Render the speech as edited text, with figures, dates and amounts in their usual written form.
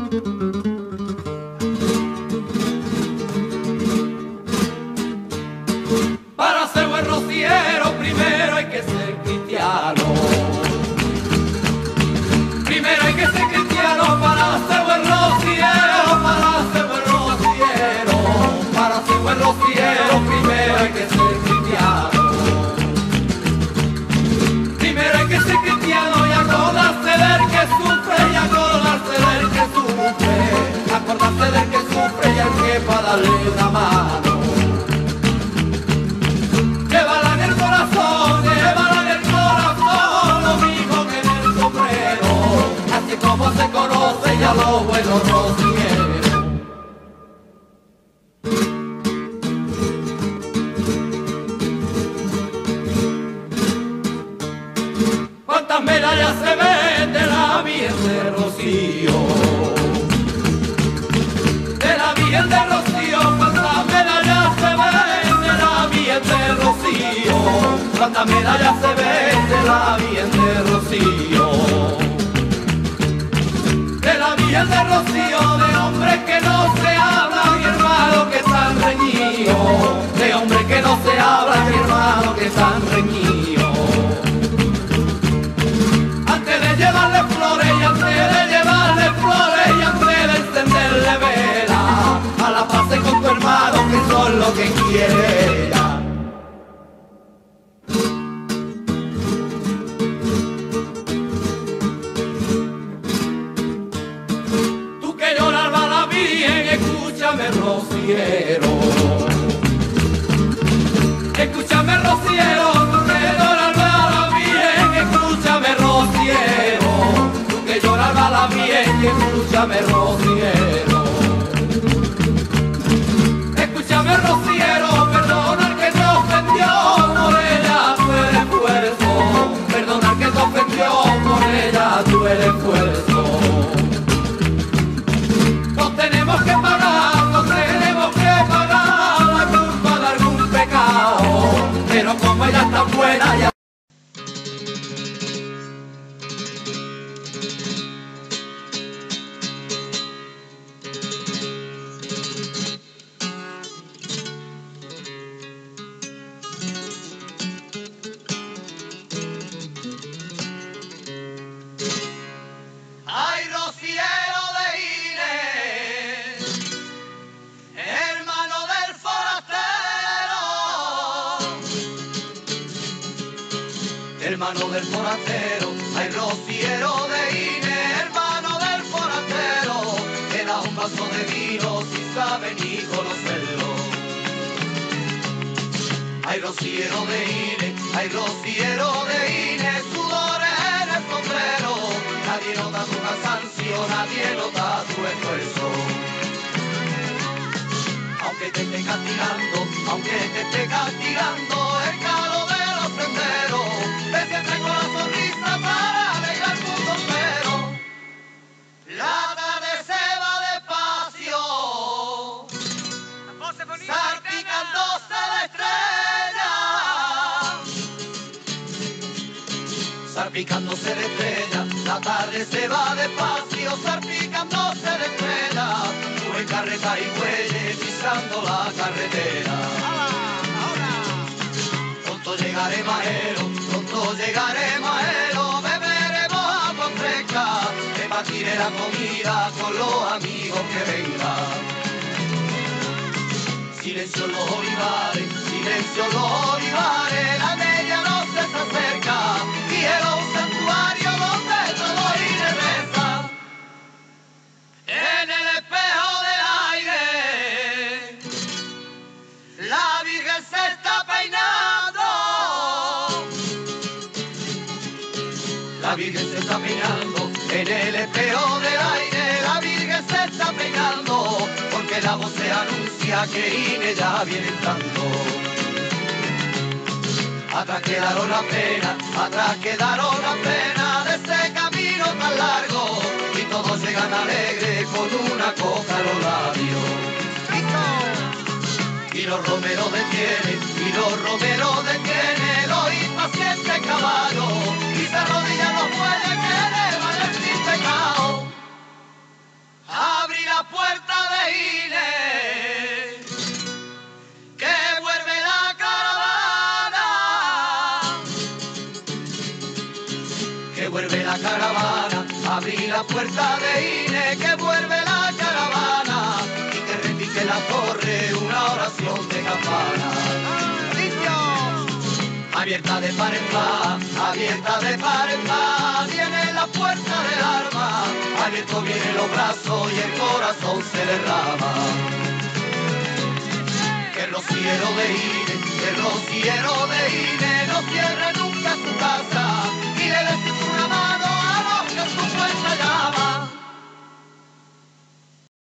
Para ser buen rociero primero hay que ser cristiano. Primero hay que ser cristiano para ser buen rociero, para ser buen rociero. Para ser buen rociero primero hay que ser cristiano. Primero hay que ser cristiano y acordarse del que sufre, y acordarse del que sufre, acordarse del que sufre y al que para darle una mano. Llévala en el corazón lo mismo que en el sombrero, así como se conoce ya los buenos rocieros. ¿Cuántas medallas se ven de la Virgen de Rocío? De la Virgen de Rocío, ¿cuántas medallas se ven de la Virgen de Rocío? ¿Cuántas medallas se ven de la Virgen de Rocío? De la Virgen de Rocío, de hombres que no se hablan y hermanos que están reñidos, de hombres que no se hablan y hermanos que están reñidos. Antes de llevarle flores y antes de llevarle flores y antes de encenderle vela, a la paz con tu hermano que son lo que quiere ella. Tú que lloras va la Virgen, escúchame rociero. Escúchame rociero, tú que lloras va la Virgen, escúchame rociero. Tú que lloras va la Virgen, escúchame rociero. Escúchame rociero, perdona al que te ofendió, por ella tú eres esfuerzo. Perdona al que te ofendió, por ella tú eres esfuerzo. No tenemos que pagar la culpa de algún pecado, pero como ella está buena ya. Ay, rociero de Inés, hermano del forastero, hermano del forastero. Ay, rociero de Inés, hermano del forastero, que da un vaso de vino sin saber ni conocerlo. Ay, rociero de Inés, ay, rociero de Inés, sudores en el sombrero. Nadie nota tu cansancio, nadie nota tu esfuerzo. Aunque te esté castigando, el calor de los senderos, te siempre con la sonrisa para alegrar tu sombrero. La tarde se va despacio, salpicándose de estrellas, salpicándose de estrellas. La tarde se va despacio, salpicándose de estrellas. Tú en carreta y bueyes pisando la carretera. Pronto llegaré majero, beberemos agua fresca, repartiré la comida con los amigos que vengan. Silencio en los olivares, la medianoche se acerca, y el santuario donde todo aire reza. En el espejo del aire, la Virgen se está peinando. La Virgen se está peinando, en el espejo del aire, la Virgen se está peinando, porque la voz se anuncia que Inés ya viene entrando. Atrás quedaron las penas de ese camino tan largo, y todos llegan alegres con una coca a los labios. Y los romeros detienen, los impacientes caballos, y se arrodillan los bueyes que le van sin pecado. que vuelve la caravana, abrí la puerta de Ine, que vuelve la caravana, y que repique la torre una oración de campana. Abierta de par en par, abierta de par en par, viene la puerta del alma, abierto vienen los brazos y el corazón se derrama. Que el rociero de Ine no cierre nunca su casa,